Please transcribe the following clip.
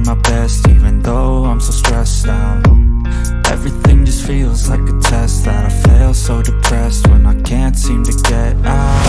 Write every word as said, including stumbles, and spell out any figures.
my best, even though I'm so stressed out. Everything just feels like a test that I fail, so depressed when I can't seem to get out.